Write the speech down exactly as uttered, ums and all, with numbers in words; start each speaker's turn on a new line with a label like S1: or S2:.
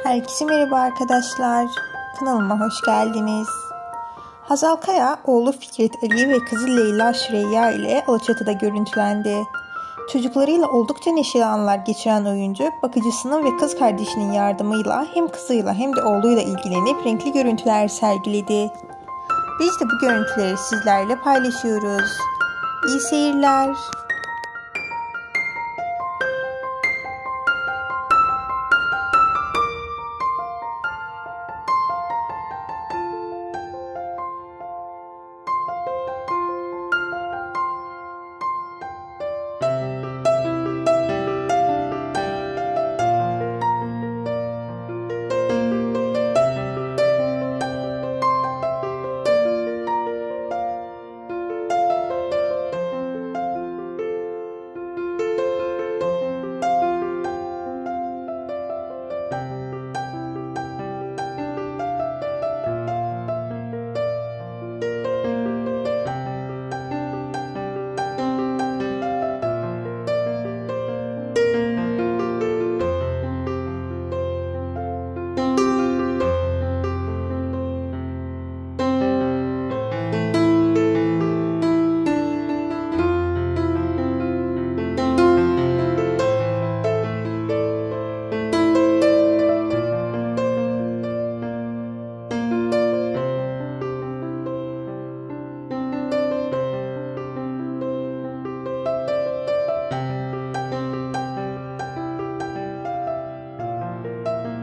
S1: Herkese merhaba arkadaşlar. Kanalıma hoş geldiniz. Hazal Kaya, oğlu Fikret Ali ve kızı Leyla Süreyya ile Alaçatı'da görüntülendi. Çocuklarıyla oldukça neşeli anlar geçiren oyuncu, bakıcısının ve kız kardeşinin yardımıyla hem kızıyla hem de oğluyla ilgilenip renkli görüntüler sergiledi. Biz de bu görüntüleri sizlerle paylaşıyoruz. İyi seyirler.